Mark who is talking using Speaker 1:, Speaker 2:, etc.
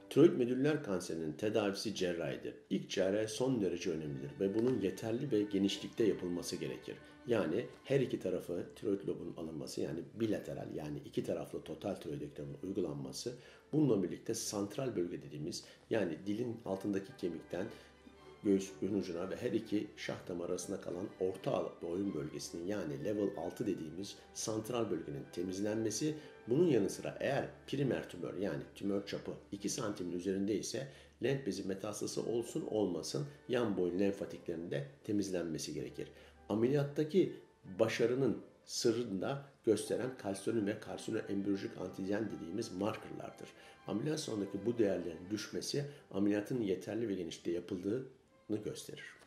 Speaker 1: Tiroid medüller kanserinin tedavisi cerrahidir. İlk cerrahi son derece önemlidir ve bunun yeterli ve genişlikte yapılması gerekir. Yani her iki tarafı tiroid lobunun alınması, yani bilateral, yani iki taraflı total tiroidektomi uygulanması, bununla birlikte santral bölge dediğimiz, yani dilin altındaki kemikten göğüs ucuna ve her iki şah damarı arasında kalan orta boyun bölgesinin, yani level 6 dediğimiz santral bölgenin temizlenmesi, bunun yanı sıra eğer primer tümör, yani tümör çapı 2 santimin üzerinde ise lenf bezi metastası olsun olmasın yan boyun lenfatiklerinin de temizlenmesi gerekir. Ameliyattaki başarının sırrını da gösteren kalsiyum ve kalsiyum embriyolojik antijen dediğimiz markerlardır. Ameliyat sonraki bu değerlerin düşmesi ameliyatın yeterli ve genişte yapıldığını gösterir.